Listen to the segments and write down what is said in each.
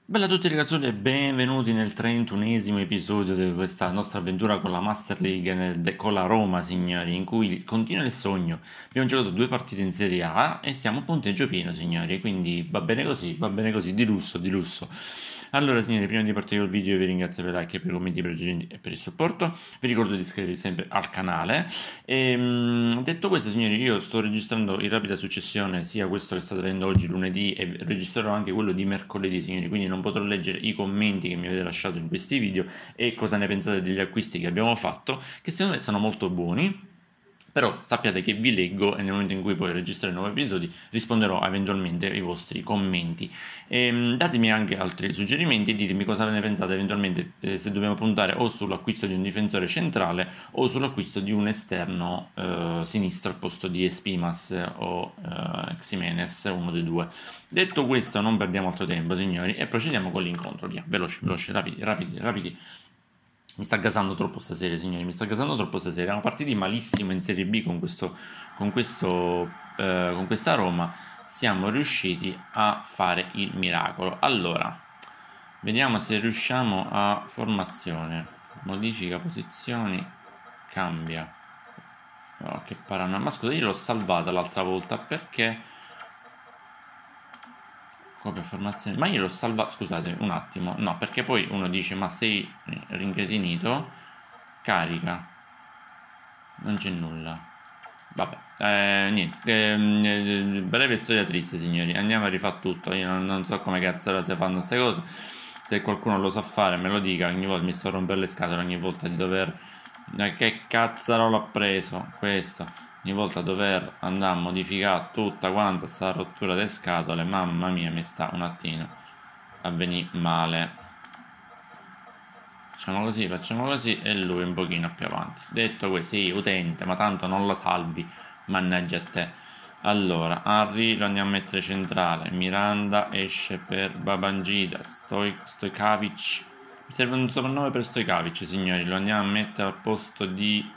Bella a tutti ragazzuoli e benvenuti nel 31esimo episodio di questa nostra avventura con la Master League con la Roma, signori, in cui continua il sogno. Abbiamo giocato due partite in Serie A e stiamo a punteggio pieno, signori, quindi va bene così, di lusso, di lusso. Allora, signori, prima di partire col video vi ringrazio per i like, per i commenti, per i recensioni e per il supporto. Vi ricordo di iscrivervi sempre al canale. Detto questo, signori, io sto registrando in rapida successione sia questo che state vedendo oggi, lunedì, e registrerò anche quello di mercoledì, signori, quindi non potrò leggere i commenti che mi avete lasciato in questi video e cosa ne pensate degli acquisti che abbiamo fatto, che secondo me sono molto buoni. Però sappiate che vi leggo e nel momento in cui poi registrerò nuovi episodi risponderò eventualmente ai vostri commenti. Datemi anche altri suggerimenti e ditemi cosa ne pensate eventualmente, se dobbiamo puntare o sull'acquisto di un difensore centrale o sull'acquisto di un esterno sinistro al posto di Espimas o Ximenes, uno dei due. Detto questo, non perdiamo altro tempo, signori, e procediamo con l'incontro. Via, veloci, veloci, rapidi, rapidi, rapidi. Mi sta gasando troppo stasera, signori, mi sta gasando troppo stasera. Siamo partiti malissimo in Serie B con questa Roma. Siamo riusciti a fare il miracolo. Allora, vediamo se riusciamo a formazione. Modifica posizioni, cambia. Oh, che parano. Ma scusa, io l'ho salvata l'altra volta perché... Copia formazione. Ma io l'ho salvato. Scusate un attimo. No, perché poi uno dice: ma sei rincretinito? Carica. Non c'è nulla. Vabbè. Niente. Breve storia triste, signori. Andiamo a rifare tutto. Io non so come cazzo si fanno queste cose. Se qualcuno lo sa fare, me lo dica. Ogni volta mi sto a rompere le scatole. Ogni volta di dover. Che cazzarola ho preso? Questo. Ogni volta dover andare a modificare tutta quanta sta rottura delle scatole, mamma mia, mi sta un attimo a venire male. Facciamo così e lui un pochino più avanti. Detto questo, sì, utente, ma tanto non la salvi, mannaggia a te. Allora, Henry lo andiamo a mettere centrale, Miranda esce per Babangida, Stojkovic. Mi serve un soprannome per Stojkovic, signori, lo andiamo a mettere al posto di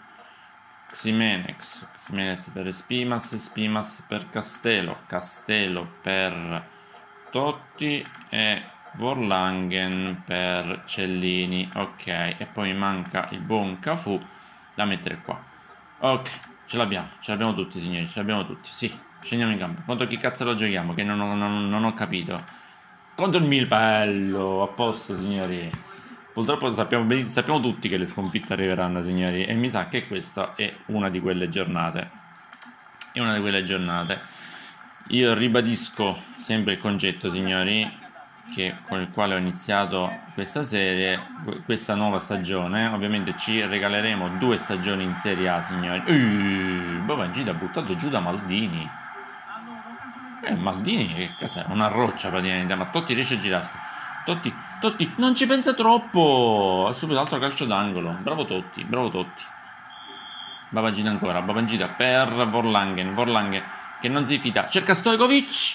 Ximenes per Spimas per Castello per Totti e Vorlangen per Cellini. Ok, e poi manca il buon Cafu da mettere qua. Ok, ce l'abbiamo tutti, signori, ce l'abbiamo tutti, sì. Scendiamo in campo. Contro chi cazzo lo giochiamo? Che non ho capito. Contro il Milpello, a posto, signori. Purtroppo sappiamo tutti che le sconfitte arriveranno, signori, e mi sa che questa è una di quelle giornate. È una di quelle giornate. Io ribadisco sempre il concetto, signori, con il quale ho iniziato questa serie, questa nuova stagione. Ovviamente ci regaleremo 2 stagioni in Serie A, signori. Babangida ha buttato giù da Maldini. Maldini, che cos'è? Una roccia praticamente, ma Totti riesce a girarsi. Totti, non ci pensa troppo. Ha subito altro calcio d'angolo. Bravo Totti, bravo Totti. Babangida ancora, Babangida per Vorlangen che non si fida. Cerca Stojkovic.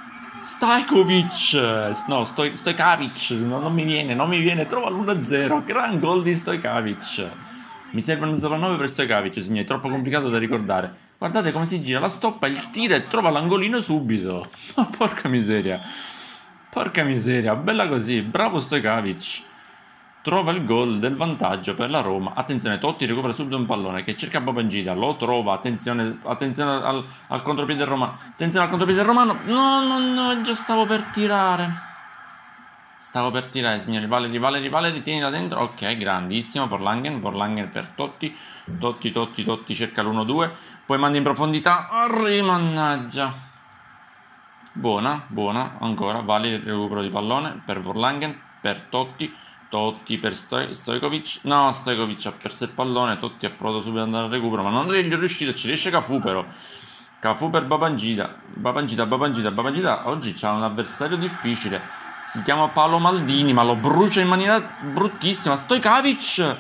No, Stojkovic, non mi viene, trova l'1-0. Gran gol di Stojkovic. Mi serve un soprannome per Stojkovic, signori, è troppo complicato da ricordare. Guardate come si gira, la stoppa, il tira e trova l'angolino subito. Ma porca miseria. Porca miseria, bella così, bravo Stojkovic. Trova il gol del vantaggio per la Roma. Attenzione, Totti recupera subito un pallone che cerca Babangida, lo trova. Attenzione al contropiede romano. Attenzione al contropiede romano. No, già stavo per tirare. Signori. Valeri, tieni da dentro. Ok, grandissimo. Vorlangen per Totti. Totti cerca l'1-2. Poi manda in profondità. Mannaggia. Buona, ancora. Vale il recupero di pallone per Vorlangen, per Totti per Stojkovic. No, Stojkovic ha perso il pallone. Totti ha provato subito ad andare al recupero, ma non gli è riuscito. Ci riesce Cafu però. Cafu per Babangida. Babangida oggi c'ha un avversario difficile. Si chiama Paolo Maldini, ma lo brucia in maniera bruttissima. Stojkovic.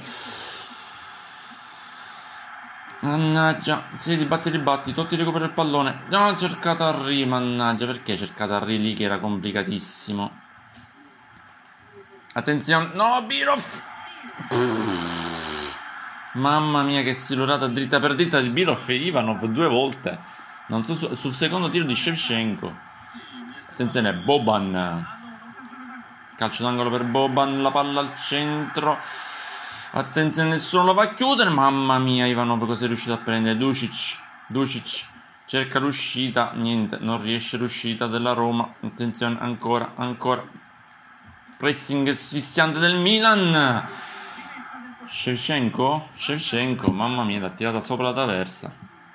Mannaggia, si ribatti. Totti recupera il pallone. No, ha cercato Henry, mannaggia, perché ha cercato Henry lì che era complicatissimo. Attenzione, no, Birov. Mamma mia, che silurata dritta per dritta di Birov e Ivanov 2 volte. Non so, sul secondo tiro di Shevchenko. Attenzione, Boban. calcio d'angolo per Boban, la palla al centro, attenzione, nessuno lo va a chiudere, mamma mia, Ivanov cosa è riuscito a prendere? Ducic cerca l'uscita, niente, non riesce l'uscita della Roma, attenzione, ancora, pressing asfissiante del Milan, Shevchenko, mamma mia, l'ha tirata sopra la traversa,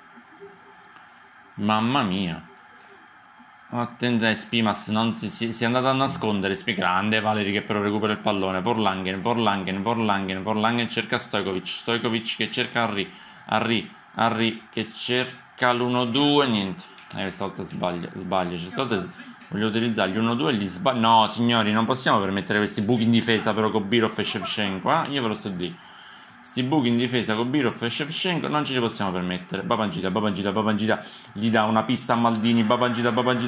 mamma mia. Attenzione, Spimas non si è andato a nascondere. Grande Valeri che però recupera il pallone. Vorlangen cerca Stojkovic che cerca Henry che cerca l'1-2. Niente, questa volta sbaglio. Certe volte voglio utilizzare gli 1-2 e gli sbaglio. No, signori, non possiamo permettere questi buchi in difesa però con Birov e Shevchenko. Io ve lo sto a dire. Sti buchi in difesa con Birov e Shevchenko non ce li possiamo permettere. Babangida gli dà una pista a Maldini. Babangida.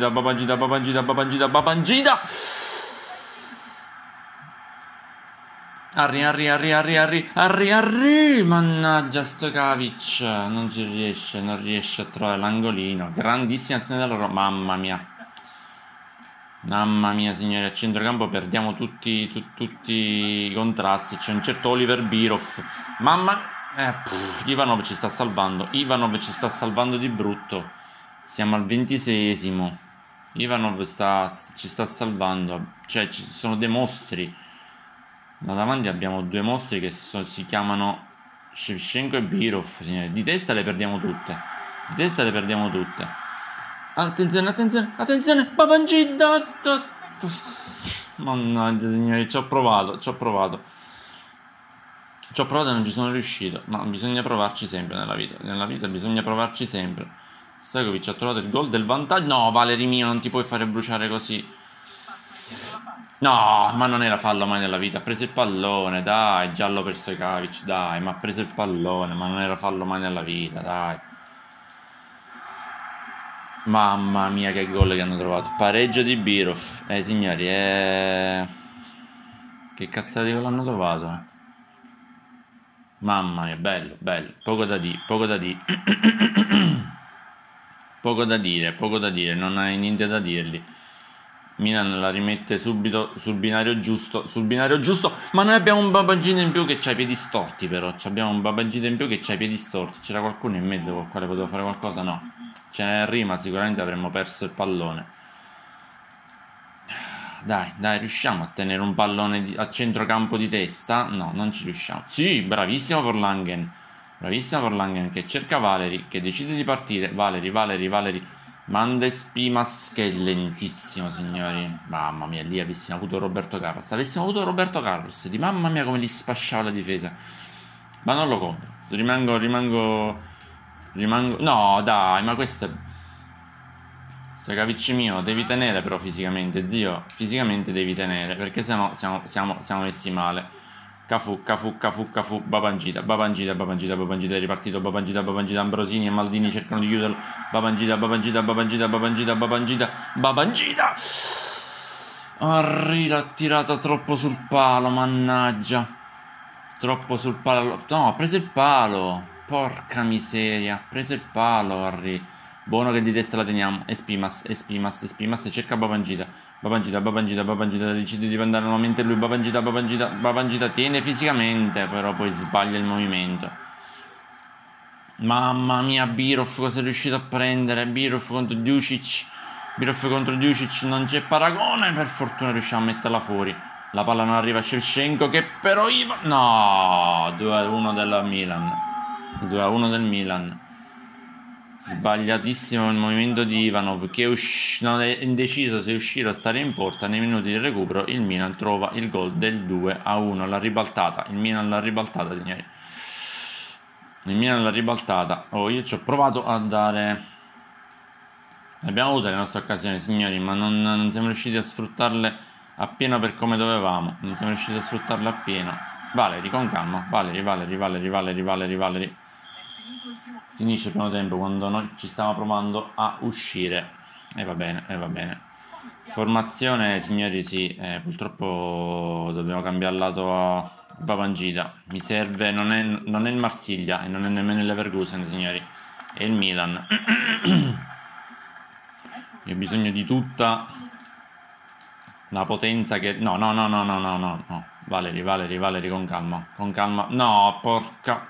Arri, mannaggia Stojkovic, non riesce a trovare l'angolino. Grandissima azione della Roma, mamma mia signori, a centrocampo perdiamo tutti i contrasti. C'è un certo Oliver Birov, Ivanov ci sta salvando di brutto. Siamo al 26esimo. Ivanov ci sta salvando, cioè ci sono dei mostri. Da davanti abbiamo due mostri che si chiamano Shevchenko e Birov, signori. Di testa le perdiamo tutte. Attenzione, Babangida. Mannaggia signori, ci ho provato e non ci sono riuscito. Ma bisogna provarci sempre nella vita bisogna provarci sempre. Stojkovic ha trovato il gol del vantaggio. No, Valeri mio, non ti puoi fare bruciare così. No, ma non era fallo mai nella vita. Ha preso il pallone, dai, giallo per Stojkovic, dai, ma ha preso il pallone, ma non era fallo mai nella vita, dai. Mamma mia che gol che hanno trovato. Pareggio di Birov. Signori, che cazzate di gol hanno trovato? Mamma mia, bello. Poco da dire. Poco da dire, non hai niente da dirgli. Milan la rimette subito sul binario giusto, ma noi abbiamo un Babangida in più che c'ha i piedi storti però, c'era qualcuno in mezzo con il quale poteva fare qualcosa? No, ce n'è Rima, sicuramente avremmo perso il pallone. Dai, riusciamo a tenere un pallone a centrocampo di testa? No, non ci riusciamo. Sì, bravissimo Vorlangen che cerca Valeri, che decide di partire. Valeri manda Spimas che è lentissimo, signori. Mamma mia, lì avessimo avuto Roberto Carlos. Di mamma mia come gli spasciava la difesa. Ma non lo compro. Rimango. No, dai, ma questo è. Stojkovic mio, devi tenere però fisicamente, zio. Fisicamente devi tenere, perché sennò siamo messi male. Cafu, Babangida è ripartito, Babangida, Ambrosini e Maldini cercano di chiuderlo, Babangida, l'ha tirata troppo sul palo, mannaggia, troppo sul palo, no, ha preso il palo, porca miseria, ha preso il palo, Harry. Buono che di testa la teniamo. Espimas cerca Babangida decide di andare nuovamente lui. Babangida tiene fisicamente, però poi sbaglia il movimento. Mamma mia, Birov cosa è riuscito a prendere? Birov contro Ducic, non c'è paragone. Per fortuna riusciamo a metterla fuori. La palla non arriva a Shevchenko che però no, 2-1 del Milan. Sbagliatissimo il movimento di Ivanov che non è indeciso se uscire o stare in porta. Nei minuti di recupero il Milan trova il gol del 2-1, la ribaltata. Il Milan l'ha ribaltata, signori. Io ci ho provato a dare. Abbiamo avuto le nostre occasioni, signori, ma non siamo riusciti a sfruttarle appieno per come dovevamo. Valeri con calma. Valeri. Finisce il primo tempo quando noi ci stavamo provando a uscire. E va bene. Formazione, signori, sì. Purtroppo dobbiamo cambiare lato a Babangida. Mi serve, non è il Marsiglia e non è nemmeno il Leverkusen, signori. È il Milan. Io ho bisogno di tutta La potenza che... No, no, no, no, no, no, no, no. Valeri, Valeri, Valeri, con calma. Con calma. No, porca...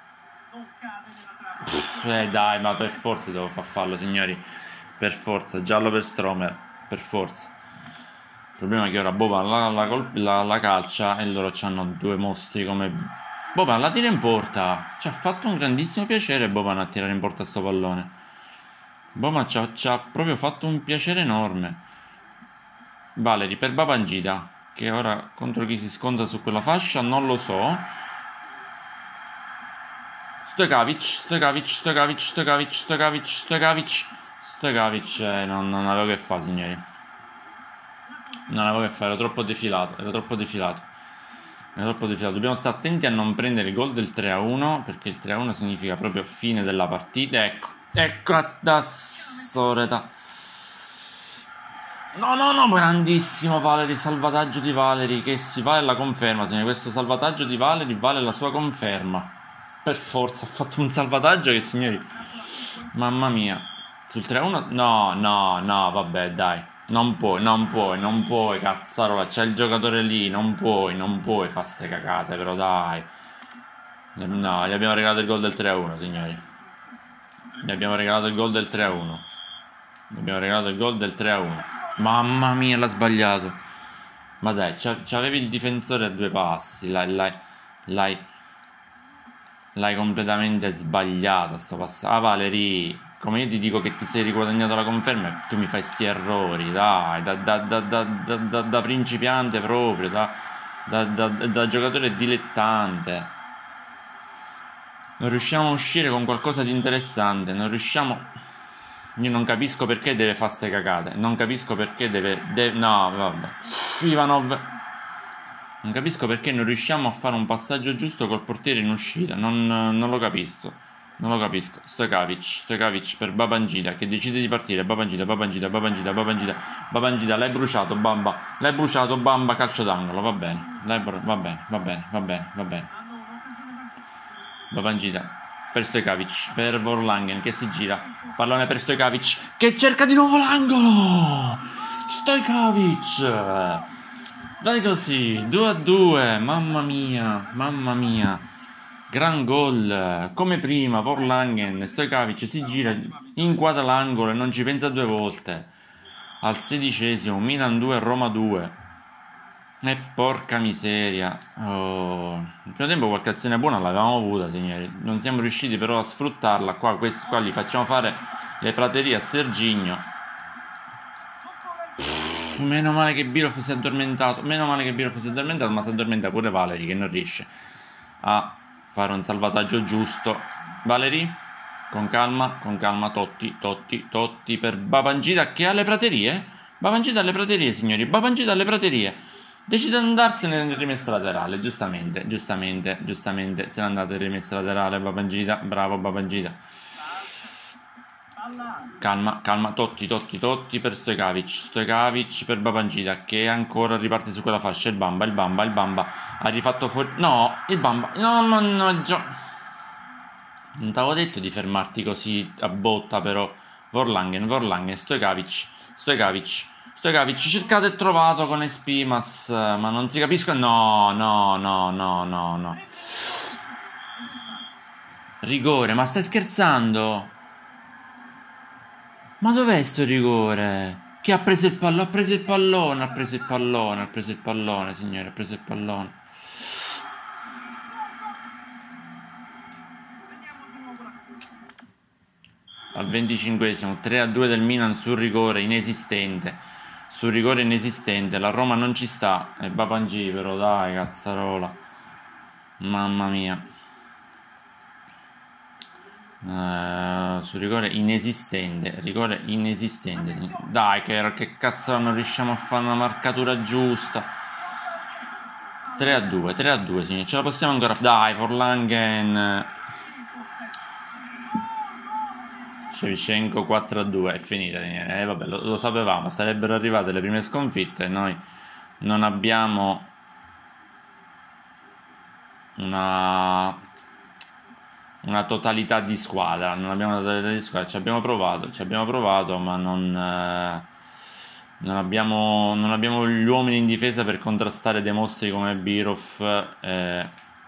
Dai, ma per forza devo far fallo, signori. Per forza, giallo per Stromer. Per forza. Il problema è che ora Boban la calcia e loro hanno due mostri come... Boban la tira in porta. Ci ha fatto un grandissimo piacere Boban a tirare in porta sto pallone. Boban ci ha proprio fatto un piacere enorme. Valeri per Babangida, che ora contro chi si scontra su quella fascia non lo so. Stojkavic, non avevo che fare, signori. Non avevo che fare, ero troppo defilato. Dobbiamo stare attenti a non prendere il gol del 3-1, perché il 3-1 significa proprio fine della partita. Ecco da soreta. No, grandissimo Valeri, salvataggio di Valeri, che si vale la conferma, signori. Questo salvataggio di Valeri vale la sua conferma. Per forza, ha fatto un salvataggio che, signori, mamma mia. Sul 3-1, no, vabbè, dai. Non puoi, cazzarola, c'è il giocatore lì, non puoi fare ste cagate, però dai. No, gli abbiamo regalato il gol del 3-1, signori. Gli abbiamo regalato il gol del 3-1. Mamma mia, l'ha sbagliato. Ma dai, c'avevi il difensore a due passi. L'hai completamente sbagliato sto passaggio. Ah, Valeri, come io ti dico che ti sei riguadagnato la conferma, tu mi fai sti errori, dai, da principiante proprio, da giocatore dilettante. Non riusciamo a uscire con qualcosa di interessante, non riusciamo... Io non capisco perché deve fare ste cagate. Non capisco perché no, vabbè. Ivanov. Non capisco perché non riusciamo a fare un passaggio giusto col portiere in uscita. Non lo capisco. Stojkavic per Babangida, che decide di partire. Babangida. L'hai bruciato, Bamba, calcio d'angolo. Va bene. Va bene. Babangida per Stojkavic, per Vorlangen che si gira, pallone per Stojkavic che cerca di nuovo l'angolo. Stojkavic, dai così, 2-2, mamma mia, gran gol, come prima. Vorlangen, Stojkavic si gira, inquadra l'angolo e non ci pensa due volte. Al 16esimo, Milan 2, Roma 2. E porca miseria. Oh. Nel primo tempo qualche azione buona l'avevamo avuta, signori. Non siamo riusciti però a sfruttarla. Qua gli facciamo fare le praterie a Serginho. Meno male che Birov si è addormentato. Ma si addormenta pure Valeri, che non riesce a fare un salvataggio giusto. Valeri, con calma. Totti per Babangida, che ha le praterie. Babangida alle praterie, signori. Decide di andarsene nel rimessa laterale, giustamente, se n'è andato nel rimessa laterale Babangida, bravo Babangida. Calma, Totti per Stojkavic per Babangida, che ancora riparte su quella fascia. Il Bamba ha rifatto fuori. No, il Bamba, no, mannaggia. Non t'avevo detto di fermarti così a botta, però. Vorlangen, Stojkavic, cercato e trovato con Espimas, ma non si capiscono. No. Rigore, ma stai scherzando? Ma dov'è sto rigore? Chi ha preso il pallone? Ha preso il pallone, signore, ha preso il pallone. Al 25esimo, 3-2 del Milan sul rigore inesistente. La Roma non ci sta. E Babangì però, dai, cazzarola. Mamma mia. Sul rigore inesistente. Dai, che cazzo non riusciamo a fare una marcatura giusta. 3-2, signori. Ce la possiamo ancora fare. Dai, Vorlangen. Shevchenko 4-2, è finita. Vabbè, lo sapevamo, sarebbero arrivate le prime sconfitte. Noi non abbiamo una totalità di squadra. Ci abbiamo provato, ma non Non abbiamo gli uomini in difesa per contrastare dei mostri come Birov e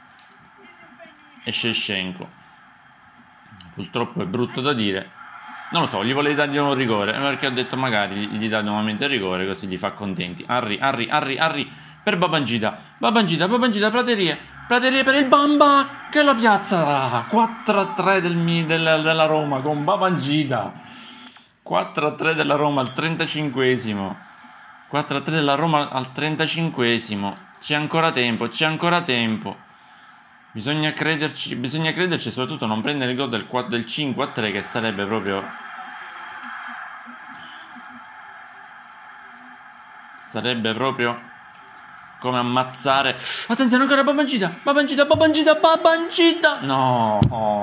Shevchenko. Purtroppo è brutto da dire. Non lo so, gli volevo dare un rigore, perché ho detto magari gli dà nuovamente il rigore, così li fa contenti. Arri per Babangida, praterie per il Bamba che la piazza. 4-3 della Roma con Babangida. 4-3 della Roma al 35esimo. 4-3 della Roma al 35esimo. C'è ancora tempo. Bisogna crederci e soprattutto non prendere il gol del 5-3, che sarebbe proprio come ammazzare. Attenzione, ancora Babangida. No,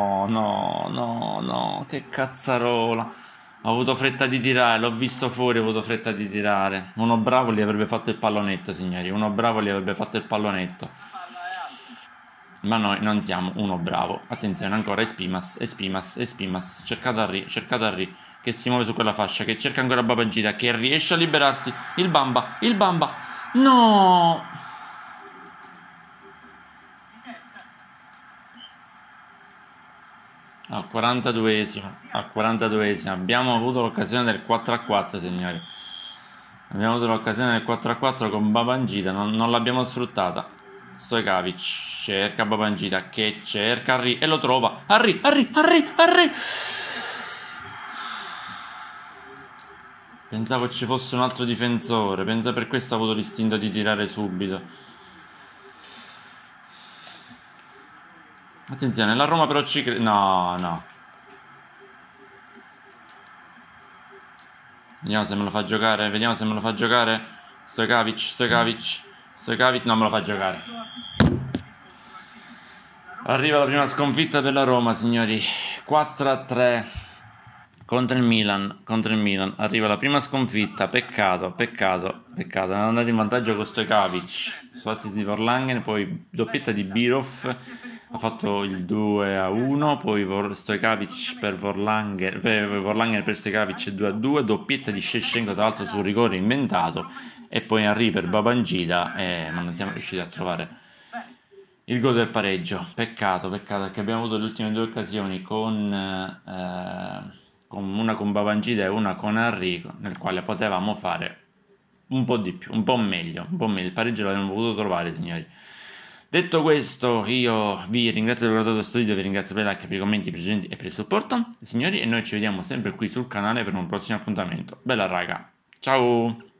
che cazzarola. Ho avuto fretta di tirare, l'ho visto fuori, ho avuto fretta di tirare. Uno bravo gli avrebbe fatto il pallonetto, signori. Ma noi non siamo uno bravo. Attenzione, ancora Espimas. Cercate Arri che si muove su quella fascia, che cerca ancora Babangida, che riesce a liberarsi. Il Bamba. No! Al 42esimo abbiamo avuto l'occasione del 4-4, signori. Abbiamo avuto l'occasione del 4-4 con Babangida, non l'abbiamo sfruttata. Stojkovic cerca Babangida, che cerca Arri e lo trova. Arri! Pensavo ci fosse un altro difensore, pensa per questo ha avuto l'istinto di tirare subito. Attenzione, la Roma però ci crede. No. Vediamo se me lo fa giocare. Stojkovic. Non me lo fa giocare. Arriva la prima sconfitta per la Roma, signori. 4-3 contro il Milan. Arriva la prima sconfitta. Peccato. È andato in vantaggio con Stojkovic su assist di Verlangen, poi doppietta di Birov. Ha fatto il 2-1, poi Stojkovic per Verlangen per Stojkovic 2-2, doppietta di Shevchenko tra l'altro sul rigore inventato, e poi Henry per Babangida, ma non siamo riusciti a trovare il gol del pareggio. Peccato, perché abbiamo avuto le ultime due occasioni con una con Babangida e una con Henry, nel quale potevamo fare un po' di più, un po' meglio. Il pareggio l'avremmo potuto trovare, signori. Detto questo, io vi ringrazio per aver guardato questo video, vi ringrazio per i like, per i commenti precedenti e per il supporto, signori, e noi ci vediamo sempre qui sul canale per un prossimo appuntamento. Bella raga, ciao!